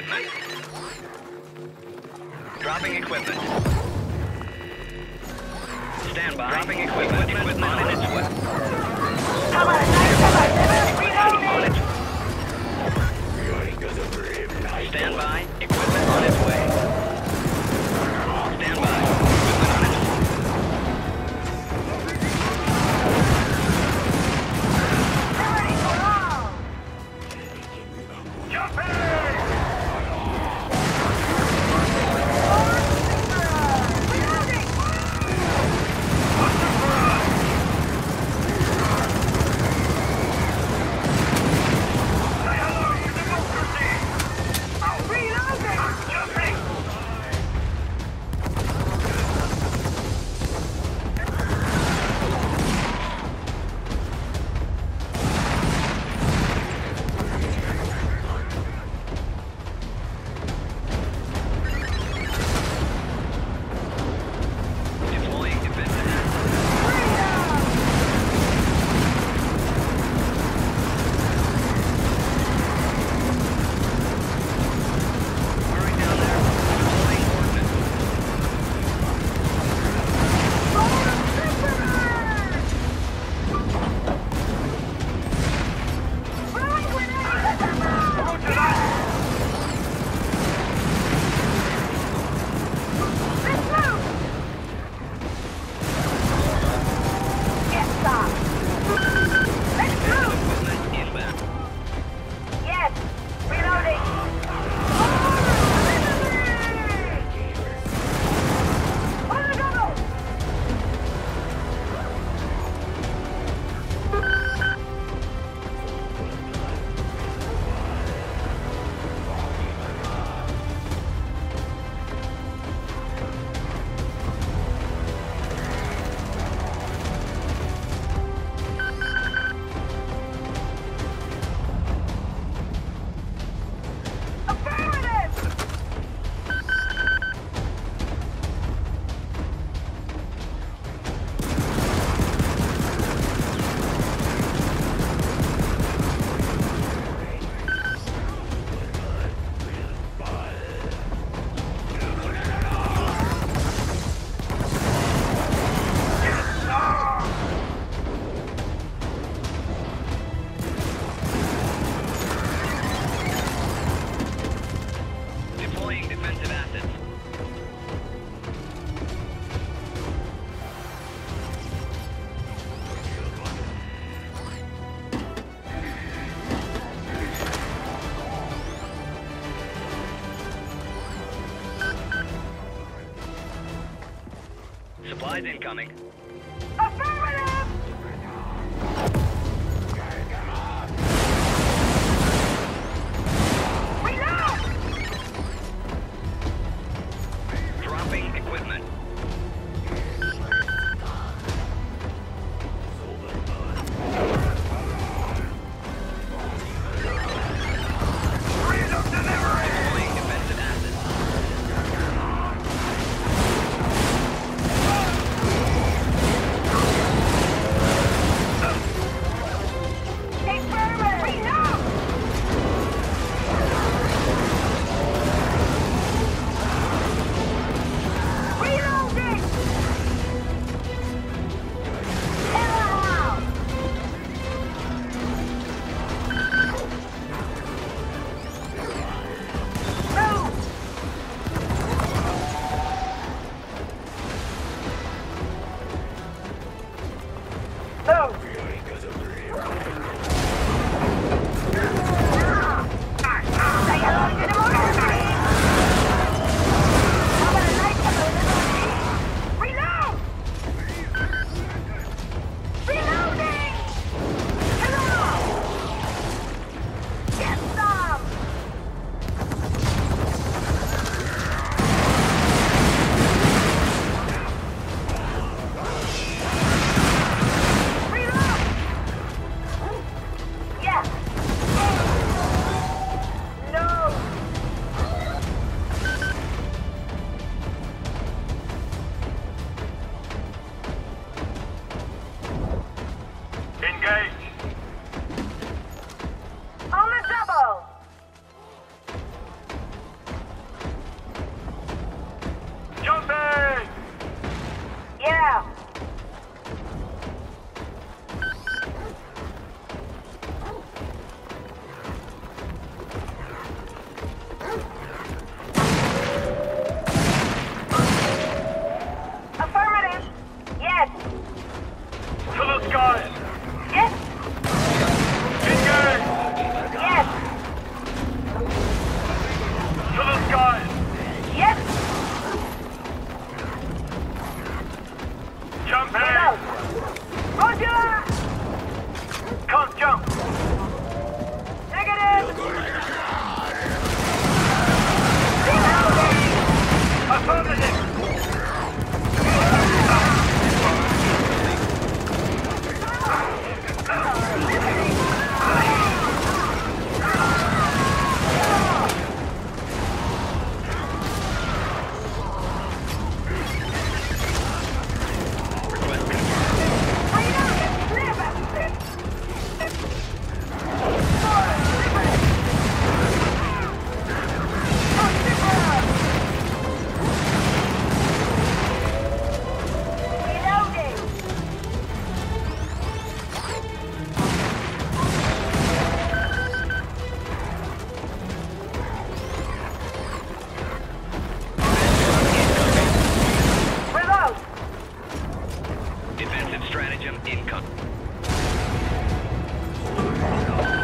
equipment. Dropping equipment. Stand by. Dropping equipment. Equipment on its way. Come on, reloading! Stand by. Equipment on its way. Stand by. Equipment on its way. Ready for all! Jump in! Reloading! What's the front? Say hello to democracy! Reloading! Jumping! Deploying defensive assets. Hurry down there. Deploying ordnance. Equipment inbound. Yes, reloading. On the double. Affirmative. Deploying defensive assets. Supplies incoming. Affirmative. Reload. Dropping equipment. Freedom delivery. Deploying defensive assets. Affirmative. Reload. Reloading. Hello. Move. Move. Say hello to democracy. How about a nice hello to reload? Reloading. Hello. Get some. Reload. Yeah. No. Engage. On the double. skies! Yes. Engage! Yes. To the skies! Yes. Jump Reload. in! Roger. Can't jump! Negative. Reloading. Affirmative! Request confirmed. Defensive stratagem incoming.